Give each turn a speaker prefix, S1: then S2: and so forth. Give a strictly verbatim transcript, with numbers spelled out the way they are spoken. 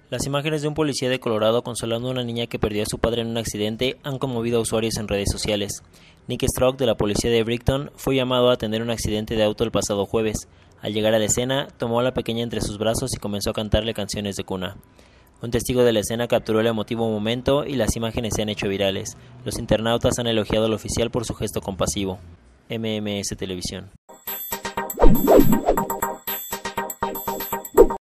S1: Las imágenes de un policía de Colorado consolando a una niña que perdió a su padre en un accidente han conmovido a usuarios en redes sociales. Nick Stroke, de la policía de Brighton, fue llamado a atender un accidente de auto el pasado jueves. Al llegar a la escena, tomó a la pequeña entre sus brazos y comenzó a cantarle canciones de cuna. Un testigo de la escena capturó el emotivo momento y las imágenes se han hecho virales. Los internautas han elogiado al oficial por su gesto compasivo. M M S Televisión.